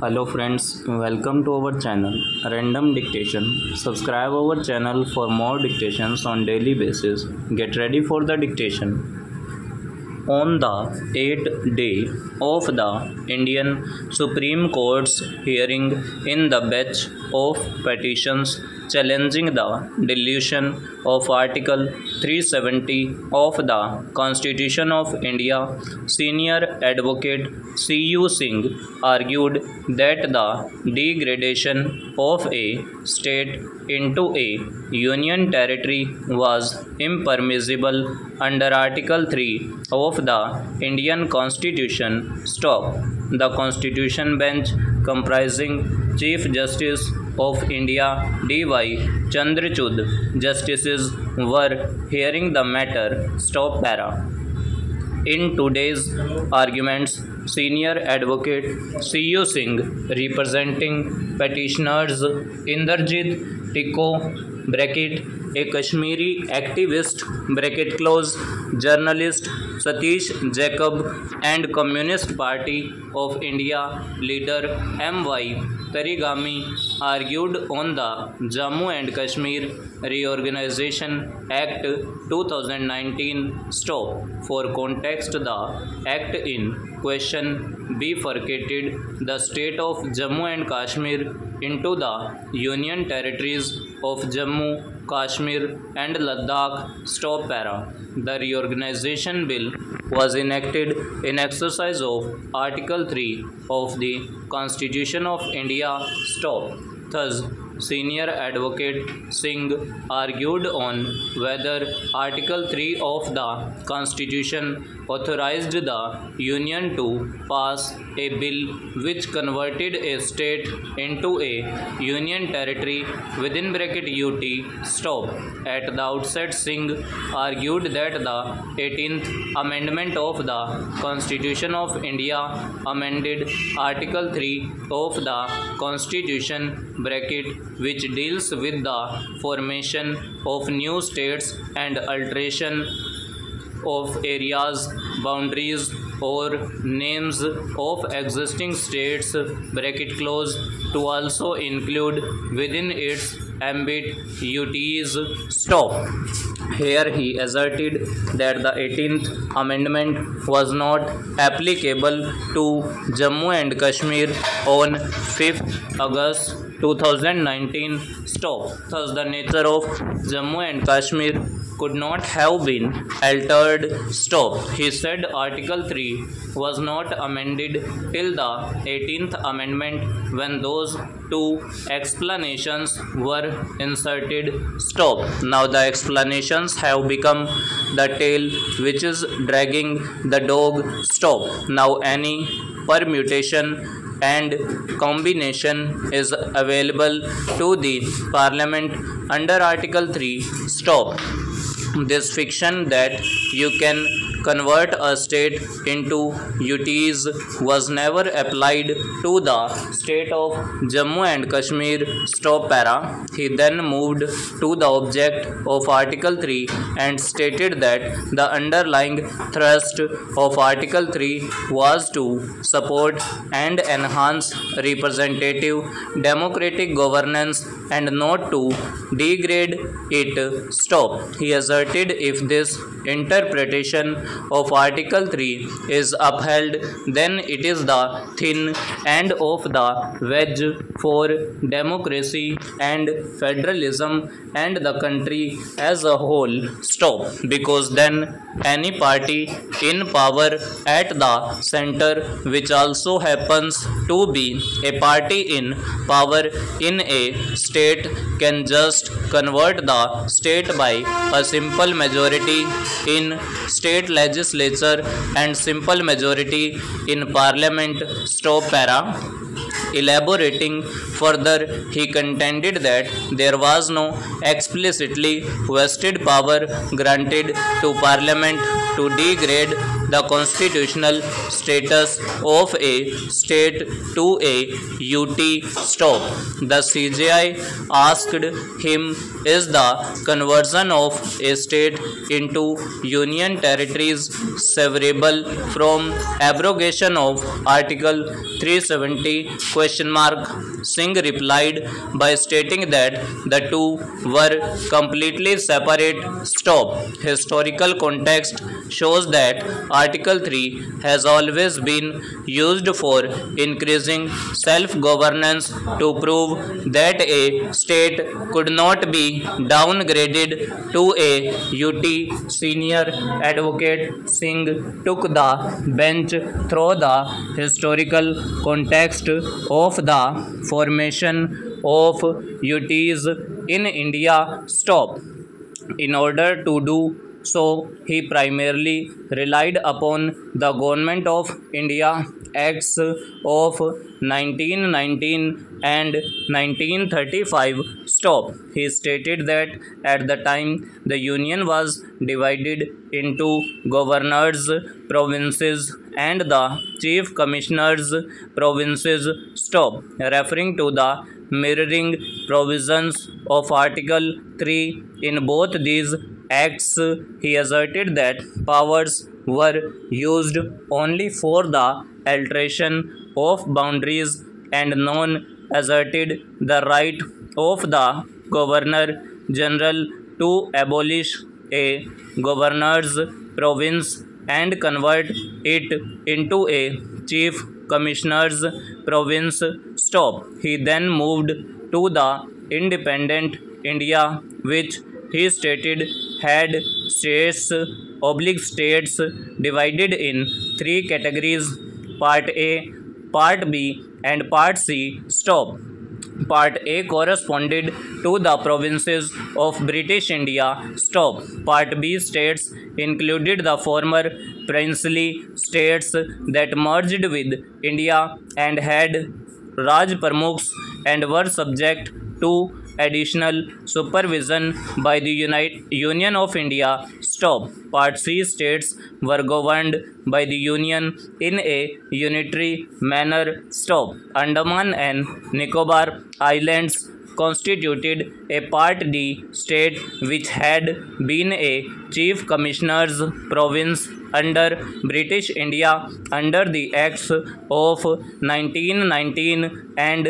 Hello friends, welcome to our channel Random Dictation. Subscribe our channel for more dictations on daily basis. Get ready for the dictation. On the 8th day of the Indian Supreme Court's hearing in the batch of petitions challenging the deletion of Article 370 of the Constitution of India, senior advocate C.U. Singh argued that the degradation of a state into a union territory was impermissible under Article 3 of the Indian Constitution. Stop. The Constitution Bench, comprising Chief Justice of India D.Y. Chandrachud, justices were hearing the matter. Stop para. In today's arguments, senior advocate C.U. Singh, representing petitioners Inderjit Tikko (bracket), a Kashmiri activist (close), journalist Satish Jacob, and Communist Party of India leader M.Y. Tarigami, argued on the Jammu and Kashmir Reorganization Act 2019. Stop. For context, the Act in question bifurcated the state of Jammu and Kashmir into the Union Territories of Jammu, Kashmir and Ladakh. Stop para. The Reorganization Bill was enacted in exercise of Article 3 of the Constitution of India. Stop. Thus, senior advocate Singh argued on whether Article 3 of the Constitution authorized the Union to pass a bill which converted a state into a Union territory within bracket UT. Stop. At the outset, Singh argued that the 18th Amendment of the Constitution of India amended Article 3 of the Constitution bracket which deals with the formation of new states and alteration of areas, boundaries or names of existing states bracket close to also include within its ambit UTs. Stop. Here he asserted that the 18th Amendment was not applicable to Jammu and Kashmir on 5th August 2019. Stop. Thus, the nature of Jammu and Kashmir could not have been altered. Stop. He said Article 3 was not amended till the 18th Amendment when those two explanations were inserted. Stop. Now the explanations have become the tail which is dragging the dog. Stop. Now any permutation and combination is available to the Parliament under Article 3. Stop. This fiction that you can convert a state into UTs was never applied to the state of Jammu and Kashmir. Stop para. He then moved to the object of Article 3 and stated that the underlying thrust of Article 3 was to support and enhance representative democratic governance and not to degrade it. Stop. He asserted if this interpretation of Article 3 is upheld, then it is the thin end of the wedge for democracy and federalism and the country as a whole. Stop. Because then any party in power at the center, which also happens to be a party in power in a state, can just convert the state by a simple majority in state legislature and simple majority in parliament. Stop para. Elaborating further, he contended that there was no explicitly vested power granted to Parliament to degrade the constitutional status of a state to a UT. Stop. The CJI asked him, is the conversion of a state into union territories severable from abrogation of Article 370 question mark? Singh replied by stating that the two were completely separate. Stop. Historical context shows that Article 3 has always been used for increasing self-governance to prove that a state could not be downgraded to a UT. Senior advocate Singh took the bench through the historical context of the formation of UTs in India. Stop. In order to do so, he primarily relied upon the Government of India Acts of 1919 and 1935. Stop. He stated that at the time the Union was divided into governors' provinces and the chief commissioners' provinces. Stop. Referring to the mirroring provisions of Article 3 in both these acts, he asserted that powers were used only for the alteration of boundaries, and none asserted the right of the Governor General to abolish a governor's province and convert it into a chief commissioner's province. Stop. He then moved to the independent India, which he stated had states divided in three categories: Part A, Part B, and Part C. Stop. Part A corresponded to the provinces of British India. Stop. Part B states included the former princely states that merged with India and had Raj Pramukhs and were subject to additional supervision by the Union of India. Stop. Part C states were governed by the Union in a unitary manner. Stop. Andaman and Nicobar Islands constituted a Part D state which had been a chief commissioner's province under British India under the Acts of 1919 and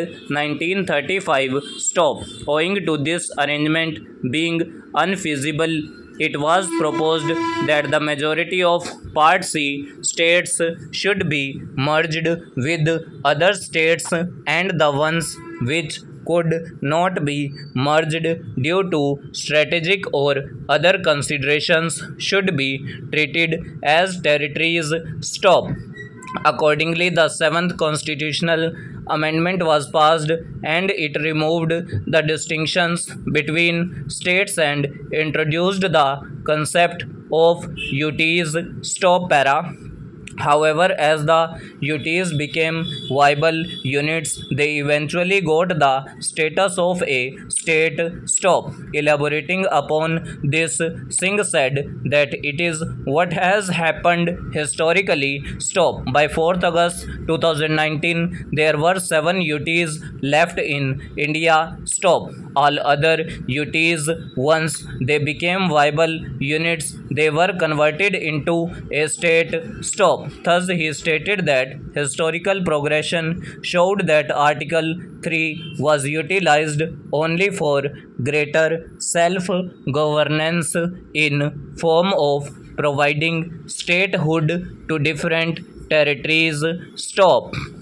1935. Stop. Owing to this arrangement being unfeasible, it was proposed that the majority of Part C states should be merged with other states, and the ones which could not be merged due to strategic or other considerations should be treated as territories. Stop. Accordingly, the 7th Constitutional Amendment was passed, and it removed the distinctions between states and introduced the concept of UTs. Stop. Para. However, as the UTs became viable units, they eventually got the status of a state. Stop. Elaborating upon this, Singh said that it is what has happened historically. Stop. By 4th August 2019, there were 7 UTs left in India. Stop. All other UTs, once they became viable units, they were converted into a state. Stop. Thus, he stated that historical progression showed that Article 3 was utilized only for greater self-governance in form of providing statehood to different territories. Stop.